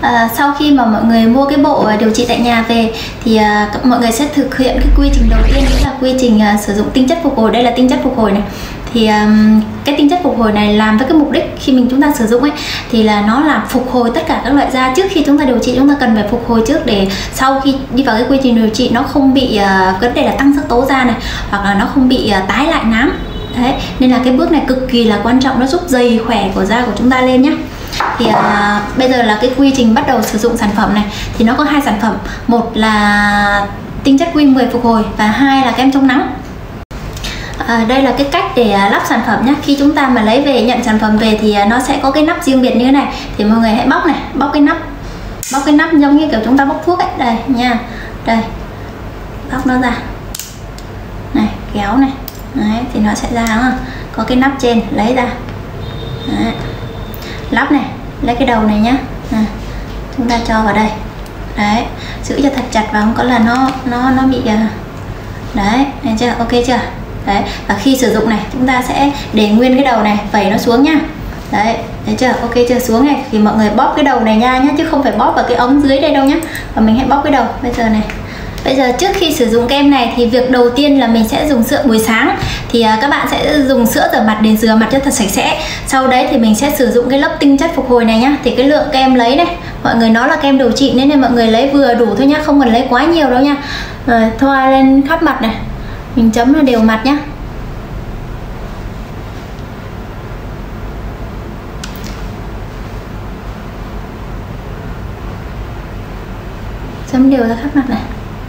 Sau khi mà mọi người mua cái bộ điều trị tại nhà về thì mọi người sẽ thực hiện cái quy trình đầu tiên, đó là quy trình sử dụng tinh chất phục hồi. Đây là tinh chất phục hồi này. Thì cái tinh chất phục hồi này làm với cái mục đích khi chúng ta sử dụng ấy thì là nó làm phục hồi tất cả các loại da. Trước khi chúng ta điều trị chúng ta cần phải phục hồi trước, để sau khi đi vào cái quy trình điều trị nó không bị vấn đề là tăng sắc tố da này, hoặc là nó không bị tái lại nám. Đấy, nên là cái bước này cực kỳ là quan trọng, nó giúp dày khỏe của da của chúng ta lên nhé. Thì bây giờ là cái quy trình bắt đầu sử dụng sản phẩm này thì nó có 2 sản phẩm, một là tinh chất Q10 phục hồi và 2 là kem chống nắng. Đây là cái cách để lắp sản phẩm nhé. Khi chúng ta mà lấy về, nhận sản phẩm về thì nó sẽ có cái nắp riêng biệt như thế này. Thì mọi người hãy bóc này, bóc cái nắp giống như kiểu chúng ta bóc thuốc ấy, đây nha, đây, bóc nó ra này, kéo này. Đấy, thì nó sẽ ra đúng không? Có cái nắp trên, lấy ra. Đấy. Lắp này, lấy cái đầu này nhá. Chúng ta cho vào đây. Đấy, giữ cho thật chặt và không có là nó bị đấy, thấy chưa? Ok chưa? Đấy, và khi sử dụng này chúng ta sẽ để nguyên cái đầu này, vẩy nó xuống nhá. Đấy, thấy chưa? Ok chưa? Xuống này thì mọi người bóp cái đầu này nha nhá, chứ không phải bóp vào cái ống dưới đây đâu nhá. Và mình hãy bóp cái đầu bây giờ này. Bây giờ trước khi sử dụng kem này thì việc đầu tiên là mình sẽ dùng sữa buổi sáng. Thì các bạn sẽ dùng sữa rửa mặt để rửa mặt cho thật sạch sẽ. Sau đấy thì mình sẽ sử dụng cái lớp tinh chất phục hồi này nhá. Thì cái lượng kem lấy này, mọi người nói là kem điều trị nên mọi người lấy vừa đủ thôi nhá, không cần lấy quá nhiều đâu nha. Rồi thoa lên khắp mặt này, mình chấm là đều mặt nhá. Chấm đều ra khắp mặt này.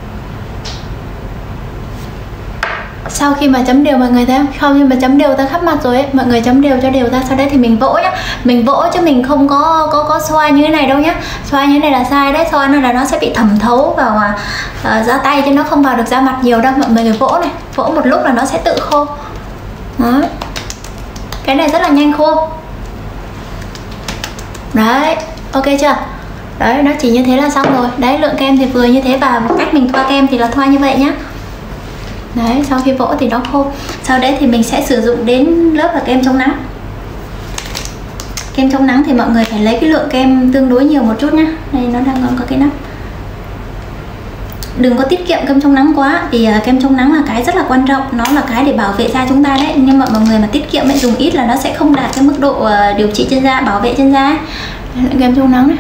Sau khi mà chấm đều mọi người thấy không? Sau khi mà chấm đều ra khắp mặt rồi ấy, mọi người chấm đều cho đều ra. Sau đấy thì mình vỗ nhá. Mình vỗ chứ mình không có xoa như thế này đâu nhá. Xoa như thế này là sai đấy. Xoa nó là nó sẽ bị thẩm thấu vào da tay chứ nó không vào được da mặt nhiều đâu. Mọi người vỗ này, vỗ một lúc là nó sẽ tự khô. Đó. Cái này rất là nhanh khô. Đấy, ok chưa? Đấy, nó chỉ như thế là xong rồi. Đấy, lượng kem thì vừa như thế và cách mình thoa kem thì là thoa như vậy nhá. Đấy, sau khi vỗ thì nó khô. Sau đấy thì mình sẽ sử dụng đến lớp là kem chống nắng. Kem chống nắng thì mọi người phải lấy cái lượng kem tương đối nhiều một chút nhá. Đây nó đang có cái nắp. Đừng có tiết kiệm kem chống nắng quá, vì kem chống nắng là cái rất là quan trọng, nó là cái để bảo vệ da chúng ta đấy. Nhưng mà mọi người mà tiết kiệm ấy, dùng ít là nó sẽ không đạt cái mức độ điều trị trên da, bảo vệ trên da ấy. Kem chống nắng này.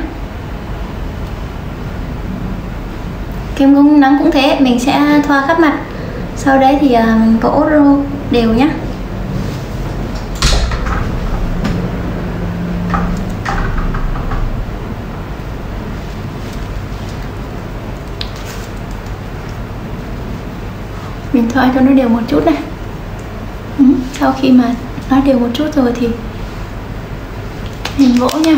Kem chống nắng cũng thế, mình sẽ thoa khắp mặt. Sau đấy thì mình vỗ đều nhá. Mình thoa cho nó đều một chút này. Sau khi mà nó đều một chút rồi thì mình vỗ nha.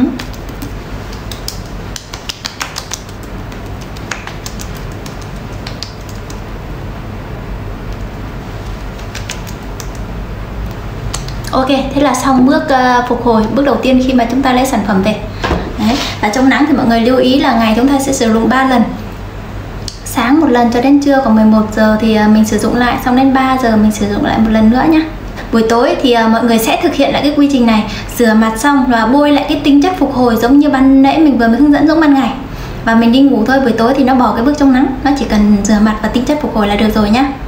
Ok, thế là xong bước phục hồi, bước đầu tiên khi mà chúng ta lấy sản phẩm về. Đấy, và chống nắng thì mọi người lưu ý là ngày chúng ta sẽ sử dụng 3 lần. Sáng một lần cho đến trưa, còn 11 giờ thì mình sử dụng lại, xong đến 3 giờ mình sử dụng lại một lần nữa nhá. Buổi tối thì mọi người sẽ thực hiện lại cái quy trình này, rửa mặt xong và bôi lại cái tinh chất phục hồi giống như ban nãy mình vừa mới hướng dẫn giống ban ngày. Và mình đi ngủ thôi, buổi tối thì nó bỏ cái bước chống nắng, nó chỉ cần rửa mặt và tinh chất phục hồi là được rồi nhá.